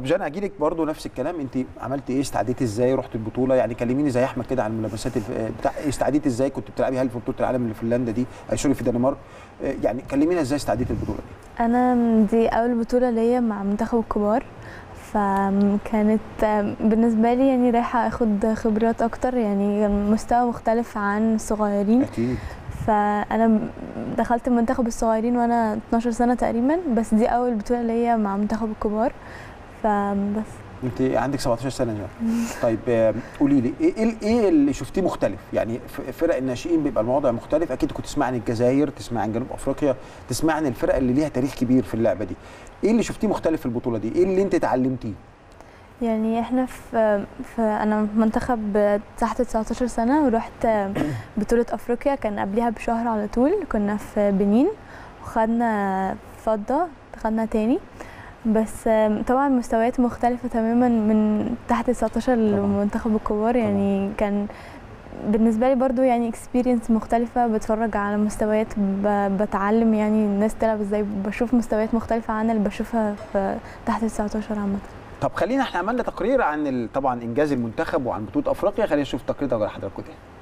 جانا هاجي لك برضه نفس الكلام، انت عملتي ايه؟ استعديتي ازاي؟ رحت البطوله؟ يعني كلميني زي احمد كده عن الملابسات بتاع استعديتي ازاي؟ كنت بتلعبي هل في بطوله العالم اللي في فنلندا دي سوري في الدنمارك؟ يعني كلمينا ازاي استعديتي البطوله دي. انا دي اول بطوله ليا مع منتخب الكبار، فكانت بالنسبه لي يعني رايحه اخد خبرات اكتر، يعني مستوى مختلف عن الصغيرين اكيد. فانا دخلت منتخب الصغيرين وانا 12 سنه تقريبا، بس دي اول بطوله ليا مع منتخب الكبار فبس. انت عندك 17 سنه يعني. طيب قولي لي ايه اللي شفتيه مختلف؟ يعني فرق الناشئين بيبقى الموضوع مختلف، اكيد كنت تسمع عن الجزائر، تسمع عن جنوب افريقيا، تسمع عن الفرق اللي ليها تاريخ كبير في اللعبه دي. ايه اللي شفتيه مختلف في البطوله دي؟ ايه اللي انت اتعلمتيه؟ يعني احنا في انا منتخب تحت 19 سنه، ورحت بطوله افريقيا كان قبلها بشهر على طول، كنا في بنين وخدنا فضه، خدنا تاني. بس طبعا مستويات مختلفه تماما من تحت 19 لمنتخب الكبار، يعني كان بالنسبه لي برضو يعني اكسبيرينس مختلفه، بتفرج على مستويات، بتعلم يعني الناس تلعب ازاي، بشوف مستويات مختلفه عن اللي بشوفها في تحت 19 عامه. طب خلينا، احنا عملنا تقرير عن طبعا انجاز المنتخب وعن بطوله افريقيا، خلينا نشوف التقرير ده على حضراتكم تاني.